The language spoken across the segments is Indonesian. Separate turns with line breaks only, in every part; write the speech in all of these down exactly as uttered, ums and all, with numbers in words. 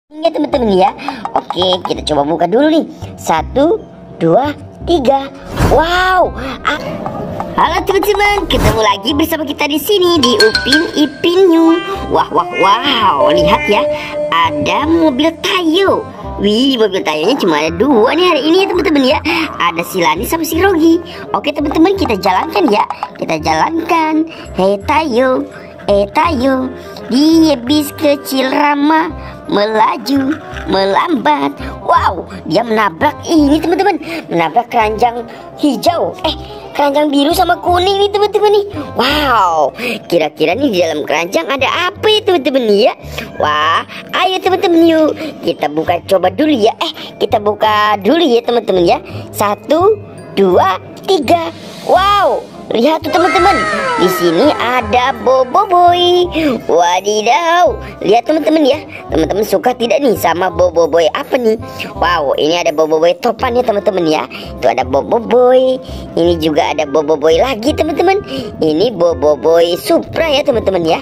Ya teman-teman ya. Oke, kita coba buka dulu nih. Satu, dua, tiga. Wow. Ah. Halo teman-teman, ketemu lagi bersama kita di sini di Upin Ipin New. Wah, wah, wow. Lihat ya, ada mobil Tayo. Wih, mobil Tayonya cuma ada dua nih hari ini ya teman-teman ya. Ada si Lani sama si Rogi. Oke teman-teman, kita jalankan ya. Kita jalankan. Hei Tayo, eh Tayo, dia bis kecil ramah, melaju, melambat. Wow, dia menabrak ini teman-teman, menabrak keranjang hijau. Eh, keranjang biru sama kuning nih teman-teman nih. Wow, kira-kira nih di dalam keranjang ada apa ya teman-teman ya? Wah, ayo teman-teman yuk kita buka coba dulu ya. Eh, kita buka dulu ya teman-teman ya. Satu, dua, tiga. Wow. Lihat tuh teman-teman, di sini ada Boboiboy. Wadidaw, lihat teman-teman ya. Teman-teman suka tidak nih sama Boboiboy apa nih? Wow, ini ada Boboiboy topan ya teman-teman ya. Itu ada Boboiboy. Ini juga ada Boboiboy lagi teman-teman. Ini Boboiboy Supra ya teman-teman ya.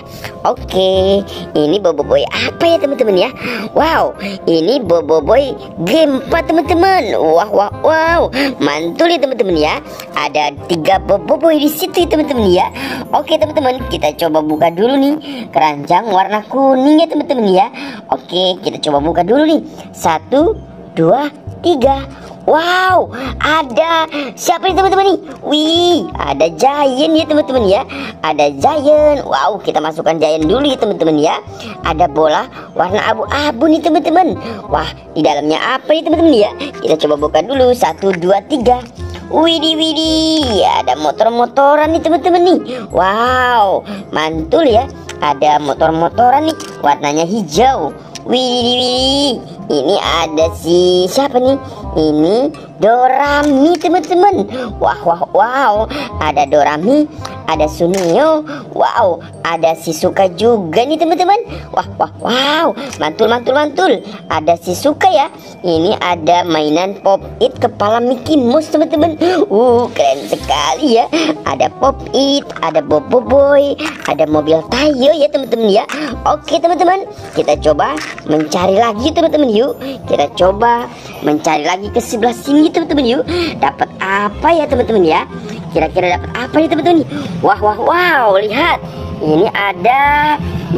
Oke, ini Boboiboy apa ya teman-teman ya? Wow, ini Boboiboy Gempa teman-teman. Wah, wah, wow, mantul ya teman-teman ya. Ada tiga Boboiboy di situ ya teman-teman ya. Oke teman-teman, kita coba buka dulu nih keranjang warna kuning ya teman-teman ya. Oke, kita coba buka dulu nih. Satu, dua, tiga. Wow, ada siapa nih teman-teman nih? Wih, ada Giant ya teman-teman ya. Ada Giant. Wow, kita masukkan Giant dulu ya teman-teman ya. Ada bola warna abu-abu nih teman-teman. Wah, di dalamnya apa nih teman-teman ya? Kita coba buka dulu. Satu, dua, tiga. Widih, widih, ada motor-motoran nih teman-teman nih. Wow, mantul ya. Ada motor-motoran nih, warnanya hijau. Widih, widih. Ini ada si siapa nih? Ini Dorami teman-teman. Wah, wah, wow. Ada Dorami, ada Suneo. Wow, ada si Suka juga nih teman-teman. Wah, wah, wow. Mantul, mantul, mantul. Ada si Suka ya. Ini ada mainan Pop It kepala Mickey Mouse teman-teman. Uh, keren sekali ya. Ada Pop It, ada Boboiboy, ada mobil Tayo ya teman-teman ya. Oke teman-teman, kita coba mencari lagi teman-teman yuk. Kita coba mencari lagi ke sebelah sini teman-teman yuk. Dapat apa ya teman-teman ya? Kira-kira dapat apa nih teman-teman? Wah, wah, wow, lihat. Ini ada,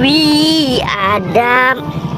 wih, ada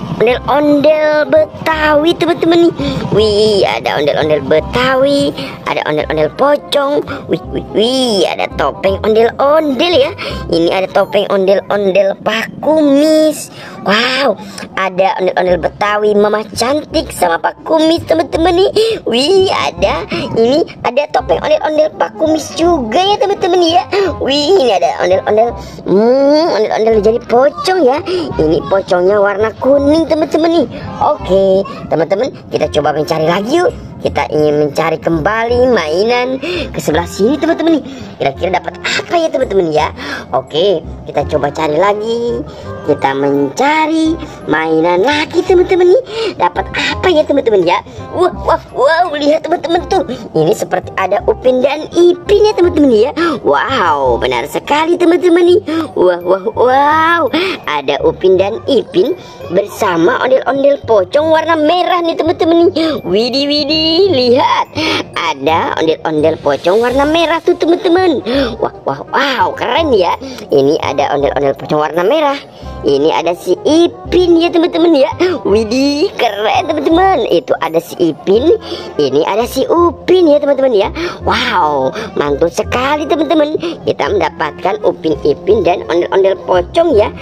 ondel-ondel Betawi teman-teman nih. Wih, ada ondel-ondel Betawi, ada ondel-ondel pocong. Wih, wih, wih, ada topeng ondel-ondel ya. Ini ada topeng ondel-ondel Pak Kumis. Wow, ada ondel-ondel Betawi Mama Cantik sama Pak Kumis teman-teman nih. Wih, ada ini ada topeng ondel-ondel Pak Kumis juga ya teman-teman ya. Wih, ini ada ondel-ondel hmm, ondel-ondel jadi pocong ya. Ini pocongnya warna kuning teman-teman nih. Oke teman-teman, kita coba mencari lagi yuk. Kita ingin mencari kembali mainan ke sebelah sini teman-teman nih. Kira-kira dapat apa ya teman-teman ya? Oke, kita coba cari lagi. Kita mencari mainan lagi teman-teman nih. Dapat apa ya teman-teman ya? Wah, wah, wow, lihat teman-teman tuh. Ini seperti ada Upin dan Ipin ya teman-teman ya. Wow, benar sekali teman-teman nih. Wah, wah, wow. Ada Upin dan Ipin bersama ondel-ondel pocong warna merah nih teman-teman nih. Widih, widih. Lihat, ada ondel-ondel pocong warna merah tuh teman-teman. Wah, wah, wow, keren ya. Ini ada ondel-ondel pocong warna merah. Ini ada si Ipin ya teman-teman ya. Widih, keren teman-teman. Itu ada si Ipin, ini ada si Upin ya teman-teman ya. Wow, mantul sekali teman-teman. Kita mendapatkan Upin Ipin dan ondel-ondel pocong ya.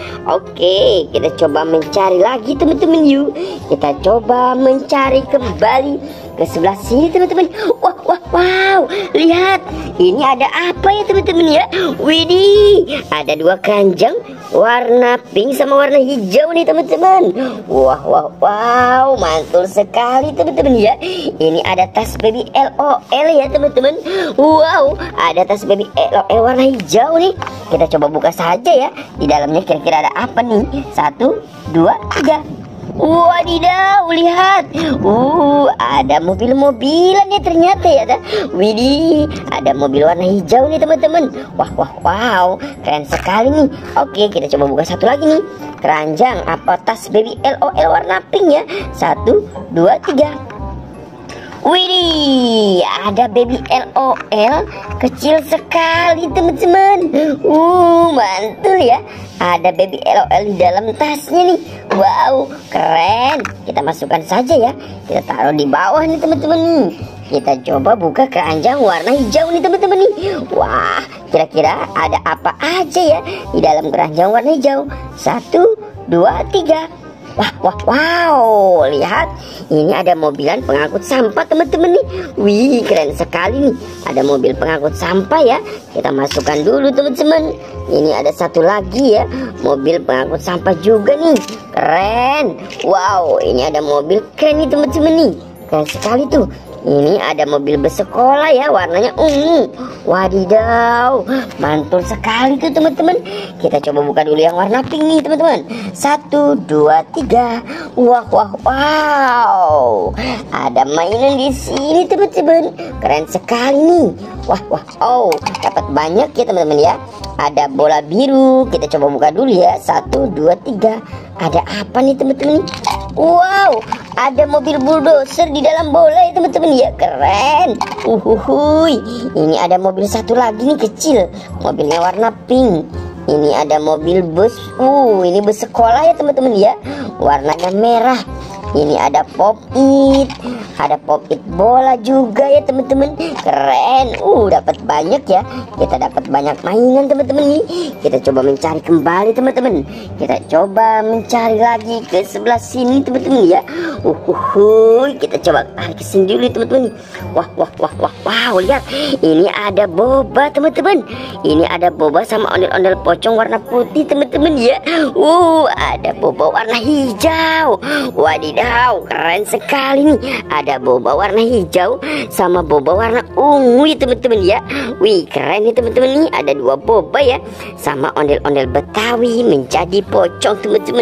Oke, kita coba mencari lagi teman-teman yuk. Kita coba mencari kembali ke sebelah sini teman-teman. Wah, wah, wow, lihat. Ini ada apa ya teman-teman ya? Widih, ada dua keranjang warna pink sama warna hijau nih teman-teman. Wah, wah, wow, mantul sekali teman-teman ya. Ini ada tas baby L O L ya teman-teman. Wow, ada tas baby L O L warna hijau nih. Kita coba buka saja ya. Di dalamnya kira-kira ada apa nih? Satu, dua, tiga. Wadidaw, lihat. Uh, ada mobil-mobilan ya ternyata ya. Widih, ada mobil warna hijau nih teman-teman. Wah, wah, wow, keren sekali nih. Oke, kita coba buka satu lagi nih. Keranjang apa tas baby L O L warna pink ya. Satu, dua, tiga. Widih, ada baby L O L kecil sekali teman-teman. Uh, mantul ya. Ada baby L O L di dalam tasnya nih. Wow, keren. Kita masukkan saja ya. Kita taruh di bawah nih teman-teman nih. Kita coba buka keranjang warna hijau nih teman-teman nih. Wah, kira-kira ada apa aja ya di dalam keranjang warna hijau? Satu, dua, tiga. Wah, wah, wow, lihat, ini ada mobilan pengangkut sampah teman-teman nih. Wih, keren sekali nih. Ada mobil pengangkut sampah ya. Kita masukkan dulu teman-teman. Ini ada satu lagi ya, mobil pengangkut sampah juga nih. Keren. Wow, ini ada mobil keren nih teman-teman nih. Keren sekali tuh. Ini ada mobil bus sekolah ya, warnanya ungu. Wadidaw, mantul sekali tuh teman-teman. Kita coba buka dulu yang warna pink nih teman-teman. Satu, dua, tiga. Wah, wah, wow. Ada mainan di sini teman-teman. Keren sekali nih. Wah, wah, oh, dapat banyak ya teman-teman ya. Ada bola biru. Kita coba buka dulu ya. Satu, dua, tiga. Ada apa nih teman-teman? Wow, ada mobil bulldozer di dalam bola ya teman-teman ya. Keren. Uhuhui. Ini ada mobil satu lagi nih kecil. Mobilnya warna pink. Ini ada mobil bus. Uh, ini bus sekolah ya teman-teman ya. Warnanya merah. Ini ada pop-it. Ada pop-it bola juga ya teman-teman. Keren. Uh, dapat banyak ya. Kita dapat banyak mainan teman-teman nih. Kita coba mencari kembali teman-teman. Kita coba mencari lagi ke sebelah sini teman-teman ya. Uhuhui. Kita coba tarik ke sini dulu teman-teman. Wah, wah, wah, wah, wow, lihat. Ini ada boba teman-teman. Ini ada boba sama ondel-ondel pocong warna putih teman-teman ya. Uh, ada boba warna hijau. Wadidaw, keren sekali nih. Ada boba warna hijau sama boba warna ungu ya teman-teman ya. Wih, keren nih teman-teman nih. Ada dua boba ya, sama ondel-ondel Betawi menjadi pocong teman-teman.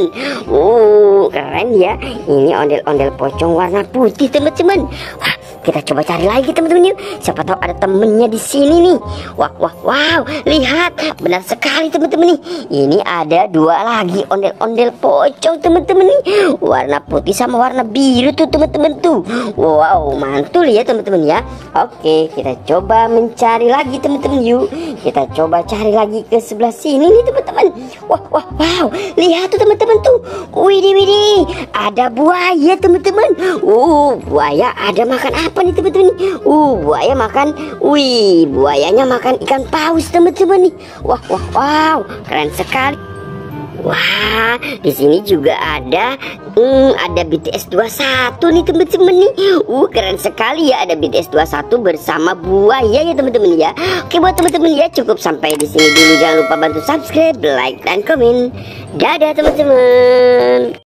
Uh, keren ya. Ini ondel-ondel pocong warna putih teman-teman. Wah, kita coba cari lagi teman-teman yuk. Siapa tahu ada temennya di sini nih. Wah, wah, wow, lihat, benar sekali teman-teman nih. Ini ada dua lagi ondel-ondel pocong teman-teman nih. Warna putih sama warna biru tuh teman-teman tuh. Wow, mantul ya teman-teman ya. Oke, kita coba mencari lagi teman-teman yuk. Kita coba cari lagi ke sebelah sini nih teman-teman. Wah, wah, wow, lihat tuh teman-teman tuh. Widih, widih, ada buaya teman-teman. Uh, buaya ada makan apa nih teman-teman? Uh, buaya makan. Wih, buayanya makan ikan paus teman-teman nih. Wah, wah, wow, keren sekali. Wah, di sini juga ada, hmm, ada B T S dua puluh satu nih teman-teman nih. Uh, keren sekali ya, ada B T S dua puluh satu bersama buaya ya teman-teman ya. Oke, buat teman-teman ya, cukup sampai di sini dulu. Jangan lupa bantu subscribe, like, dan komen. Dadah teman-teman.